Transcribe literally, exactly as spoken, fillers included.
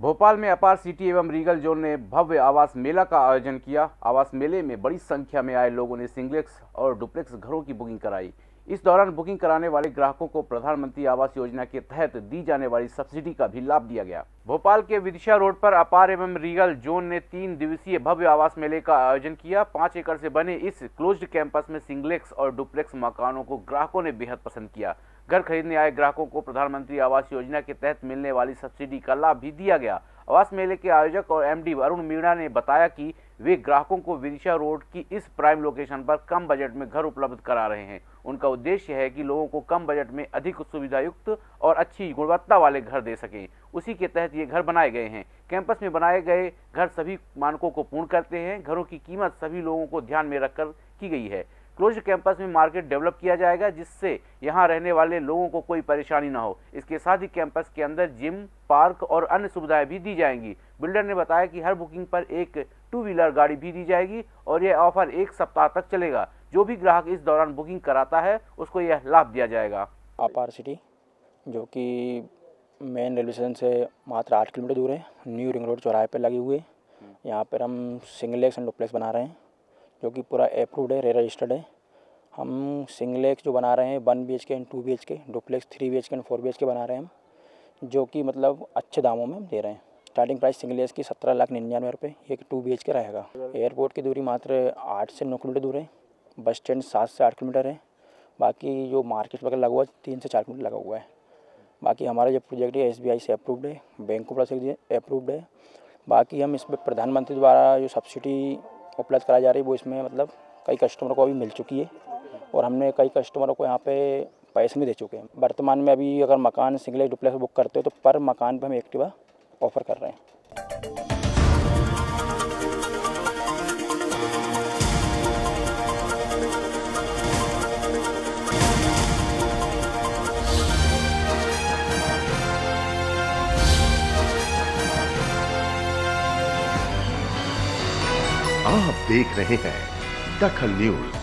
भोपाल में अपार सिटी एवं रीगल जोन ने भव्य आवास मेला का आयोजन किया। आवास मेले में बड़ी संख्या में आए लोगों ने सिंगलेक्स और डुप्लेक्स घरों की बुकिंग कराई। इस दौरान बुकिंग कराने वाले ग्राहकों को प्रधानमंत्री आवास योजना के तहत दी जाने वाली सब्सिडी का भी लाभ दिया गया। भोपाल के विदिशा रोड पर अपार एवं रीगल जोन ने तीन दिवसीय भव्य आवास मेले का आयोजन किया। पाँच एकड़ से बने इस क्लोज्ड कैंपस में सिंगलेक्स और डुप्लेक्स मकानों को ग्राहकों ने बेहद पसंद किया। घर खरीदने आए ग्राहकों को प्रधानमंत्री आवास योजना के तहत मिलने वाली सब्सिडी का लाभ भी दिया गया। आवास मेले के आयोजक और एमडी अरुण मीणा ने बताया कि वे ग्राहकों को विदिशा रोड की इस प्राइम लोकेशन पर कम बजट में घर उपलब्ध करा रहे हैं। उनका उद्देश्य है कि लोगों को कम बजट में अधिक सुविधायुक्त और अच्छी गुणवत्ता वाले घर दे सकें। उसी के तहत ये घर बनाए गए हैं। कैंपस में बनाए गए घर सभी मानकों को पूर्ण करते हैं। घरों की कीमत सभी लोगों को ध्यान में रखकर की गई है। क्लोज्ड कैंपस में मार्केट डेवलप किया जाएगा, जिससे यहां रहने वाले लोगों को कोई परेशानी न हो। इसके साथ ही कैंपस के अंदर जिम, पार्क और अन्य सुविधाएं भी दी जाएंगी। बिल्डर ने बताया कि हर बुकिंग पर एक टू व्हीलर गाड़ी भी दी जाएगी और यह ऑफर एक सप्ताह तक चलेगा। जो भी ग्राहक इस दौरान बुकिंग कराता है उसको यह लाभ दिया जाएगा। अपार सिटी जो कि मेन रेलवे स्टेशन से मात्र आठ किलोमीटर दूर है, न्यू रिंग रोड चौराहे पर लगी हुई है। यहाँ पर हम सिंगलेक्स एंड डुप्लेक्स बना रहे हैं जो कि पूरा अप्रूव्ड है, रेरा रजिस्टर्ड है। हम सिंगलेक्स जो बना रहे हैं one B H K and two B H K, duplex three B H K and four B H K बना रहे हैं हम, जो कि मतलब अच्छे दामों में हम दे रहे हैं। स्टार्टिंग प्राइस सिंगलेक्स की सत्रह लाख निन्यानवे रुपये, एक टू बी एच के रहेगा। एयरपोर्ट की दूरी मात्र आठ से नौ किलोमीटर दूर है। बस स्टैंड सात से आठ किलोमीटर है। बाकी जो मार्केट वगैरह लगा हुआ है तीन से चार किलोमीटर लगा हुआ है। बाकी हमारा जो प्रोजेक्ट है एस बी आई से अप्रूव्ड है, बैंक ऑफ बड़ौदा से अप्रूव्ड है। बाकी हम इस पर प्रधानमंत्री द्वारा जो सब्सिडी उपलब्ध कराई जा रही है वो इसमें मतलब कई कस्टमरों को अभी मिल चुकी है और हमने कई कस्टमरों को यहाँ पे पैसे भी दे चुके हैं। वर्तमान में अभी अगर मकान सिंगल डुप्लेक्स बुक करते हो तो पर मकान पे हम एक्टिवा ऑफर कर रहे हैं। आप देख रहे हैं दखल न्यूज।